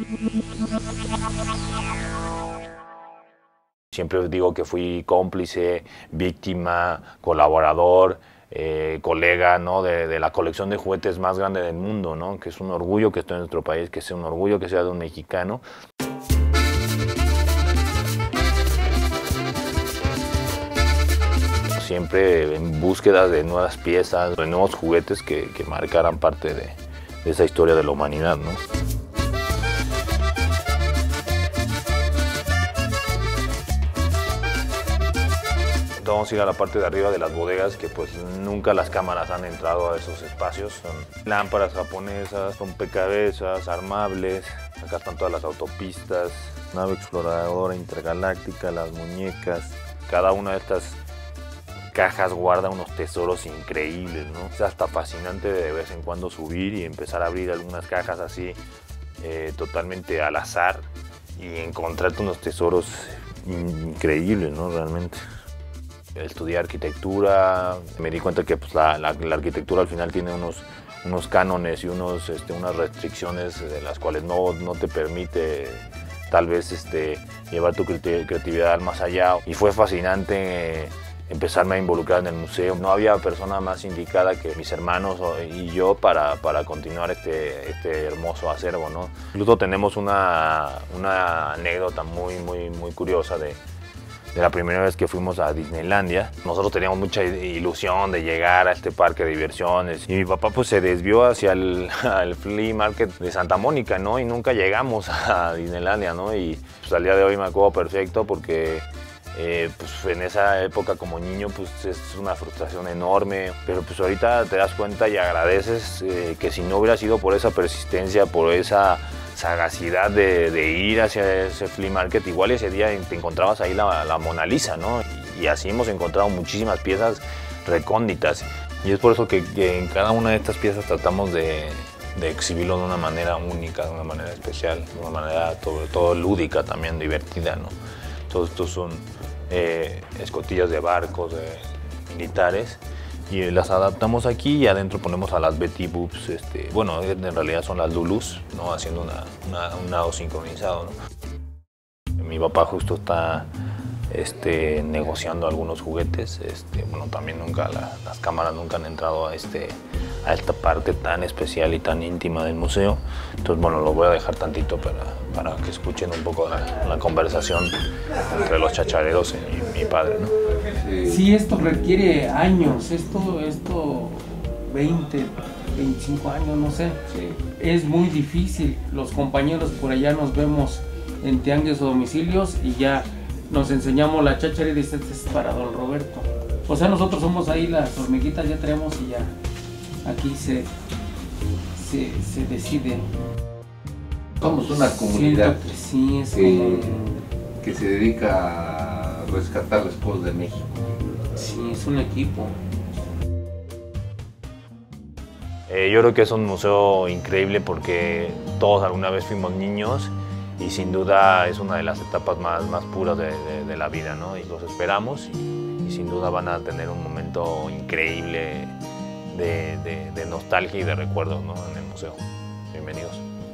Siempre digo que fui cómplice, víctima, colaborador, colega, ¿no? de la colección de juguetes más grande del mundo, ¿no? Que es un orgullo que esté en nuestro país, que es un orgullo que sea de un mexicano. Siempre en búsqueda de nuevas piezas, de nuevos juguetes que marcaran parte de esa historia de la humanidad, ¿no? Vamos a ir a la parte de arriba de las bodegas, que pues nunca las cámaras han entrado a esos espacios. Son lámparas japonesas, rompecabezas, armables. Acá están todas las autopistas, nave exploradora intergaláctica, las muñecas. Cada una de estas cajas guarda unos tesoros increíbles, ¿no? Es hasta fascinante de vez en cuando subir y empezar a abrir algunas cajas así totalmente al azar y encontrarte unos tesoros increíbles, ¿no? Realmente. Estudié arquitectura, me di cuenta que pues, la arquitectura al final tiene unos cánones y unas restricciones de las cuales no te permite tal vez llevar tu creatividad al más allá. Y fue fascinante empezarme a involucrar en el museo. No había persona más indicada que mis hermanos y yo para continuar este hermoso acervo, ¿no? Incluso tenemos una anécdota muy curiosa de la primera vez que fuimos a Disneylandia. Nosotros teníamos mucha ilusión de llegar a este parque de diversiones y mi papá pues se desvió hacia el flea market de Santa Mónica, ¿no? Y nunca llegamos a Disneylandia, ¿no? Y pues al día de hoy me acuerdo perfecto porque pues en esa época como niño pues es una frustración enorme, pero pues ahorita te das cuenta y agradeces que si no hubiera sido por esa persistencia, por esa sagacidad de ir hacia ese flea market, igual ese día te encontrabas ahí la Mona Lisa, ¿no? Y así hemos encontrado muchísimas piezas recónditas. Y es por eso que en cada una de estas piezas tratamos de exhibirlo de una manera única, de una manera especial, de una manera sobre todo lúdica también, divertida, ¿no? Todos estos son escotillas de barcos militares y las adaptamos aquí y adentro ponemos a las Betty Boops, bueno, en realidad son las Lulus, ¿no? Haciendo un nado sincronizado, ¿no? Mi papá justo está negociando algunos juguetes, bueno, también las cámaras nunca han entrado a esta parte tan especial y tan íntima del museo, entonces bueno, lo voy a dejar tantito para que escuchen un poco la conversación entre los chachareros y mi padre, ¿no? Sí, esto requiere años, esto 20, 25 años, no sé. Sí. Es muy difícil, los compañeros por allá nos vemos en tianguis o domicilios y ya nos enseñamos la cháchara y dice, este es para don Roberto. O sea, nosotros somos ahí las hormiguitas, ya traemos y ya aquí se decide. Somos una comunidad sí, es que se dedica a rescatar los pueblos de México. Sí, es un equipo. Yo creo que es un museo increíble porque todos alguna vez fuimos niños y sin duda es una de las etapas más puras de la vida, ¿no? Y los esperamos y sin duda van a tener un momento increíble de nostalgia y de recuerdos, ¿no? En el museo. Bienvenidos.